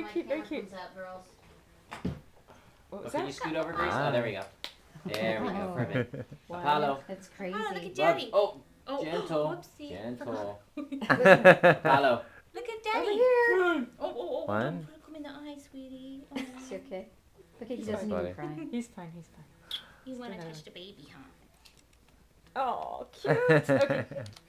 cute, very cute. Out, girls. What was Can that? you scoot over, Grace? Oh, there we go. There we go. Perfect. Wow. Apollo. That's crazy. Oh, look at Daddy. Oh, Oh, gentle. whoopsie. Gentle. Apollo. Apollo. Look at Daddy. Over here. Oh. One. Don't look him in the eye, sweetie. Oh. Is he okay? Look at he He's doesn't fine. even cry. He's fine, he's fine. You want to Still touch the baby, huh? Oh, cute. Okay.